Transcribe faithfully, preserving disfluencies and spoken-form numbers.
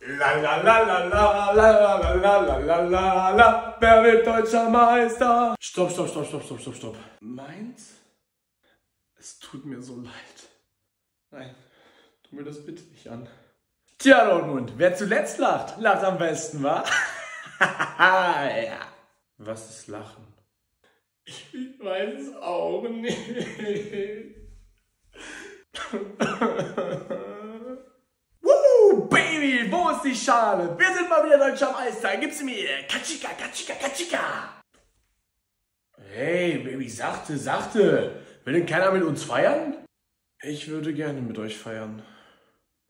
La la la la la la la la la la la la. Wer wird deutscher Meister? Stopp, stopp, stopp, stopp, stopp, stopp, stopp. Mainz? Es tut mir so leid. Nein, tu mir das bitte nicht an. Tja, Dortmund, wer zuletzt lacht, lacht am besten, wa? Ja. Was ist Lachen? Ich weiß es auch nicht. Woo, Baby, wo ist die Schale? Wir sind mal wieder deutscher Meister. Gib sie mir. Katschika, Katschika, Katschika. Hey, Baby, sachte, sachte. Will denn keiner mit uns feiern? Ich würde gerne mit euch feiern.